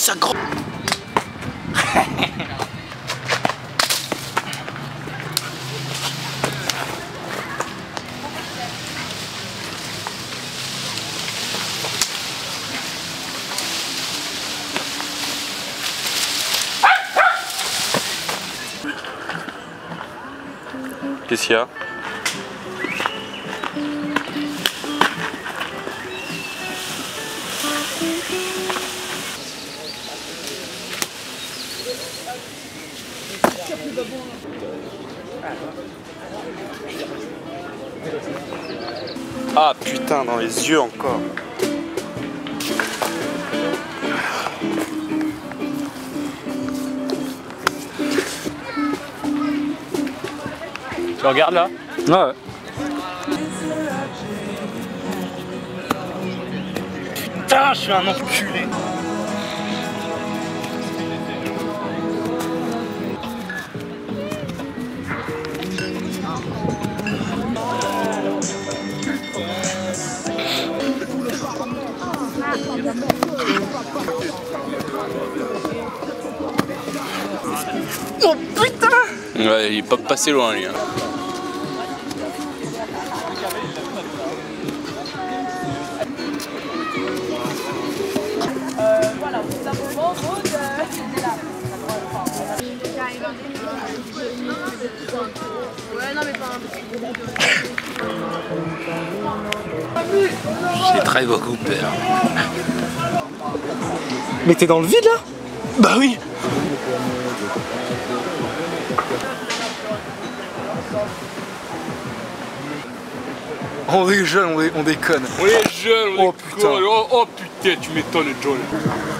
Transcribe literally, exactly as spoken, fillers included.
sa grand... Qu'est-ce qu'il y a? Ah putain, dans les yeux encore. Tu regardes là? Ouais. Putain, je suis un enculé. Oh putain! Ouais, il est pas passé loin lui. Hein. Euh, voilà, vous avez un mot de... Ouais, non, mais pas J'ai très beaucoup peur. Mais t'es dans le vide là? Bah oui. On est jeunes, on, on déconne. On est jeunes, on oh, est putain. oh, oh putain, tu m'étonnes John.